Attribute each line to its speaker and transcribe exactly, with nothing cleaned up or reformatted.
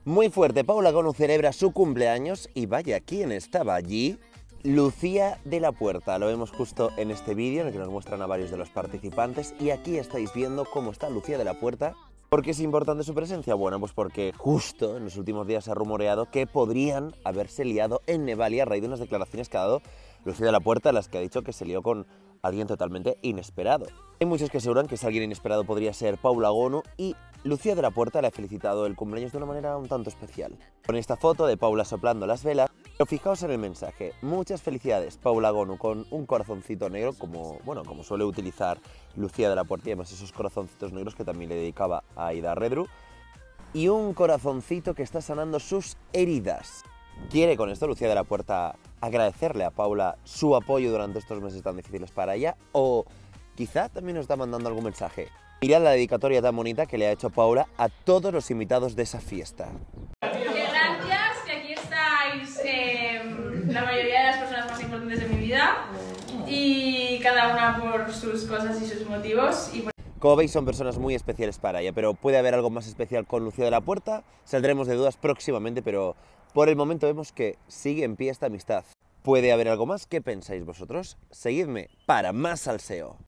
Speaker 1: Muy fuerte, Paula Gonu celebra su cumpleaños y vaya, ¿quién estaba allí? Lucía de la Puerta, lo vemos justo en este vídeo en el que nos muestran a varios de los participantes y aquí estáis viendo cómo está Lucía de la Puerta. ¿Por qué es importante su presencia? Bueno, pues porque justo en los últimos días se ha rumoreado que podrían haberse liado en Nevalia a raíz de unas declaraciones que ha dado Lucía de la Puerta, en las que ha dicho que se lió con alguien totalmente inesperado. Hay muchos que aseguran que ese alguien inesperado podría ser Paula Gonu y Lucía de la Puerta le ha felicitado el cumpleaños de una manera un tanto especial. Con esta foto de Paula soplando las velas, pero fijaos en el mensaje. Muchas felicidades, Paula Gonu, con un corazoncito negro, como, bueno, como suele utilizar Lucía de la Puerta, y además esos corazoncitos negros que también le dedicaba a Aida Redru, y un corazoncito que está sanando sus heridas. Quiere con esto Lucía de la Puerta agradecerle a Paula su apoyo durante estos meses tan difíciles para ella, o quizá también nos está mandando algún mensaje. Mirad la dedicatoria tan bonita que le ha hecho Paula a todos los invitados de esa fiesta.
Speaker 2: Gracias, que aquí estáis eh, la mayoría de las personas más importantes de mi vida y cada una por sus cosas y sus motivos. Y por...
Speaker 1: Como veis, son personas muy especiales para ella, pero puede haber algo más especial con Lucía de la Puerta. Saldremos de dudas próximamente, pero por el momento vemos que sigue en pie esta amistad. ¿Puede haber algo más? ¿Qué pensáis vosotros? Seguidme para más salseo.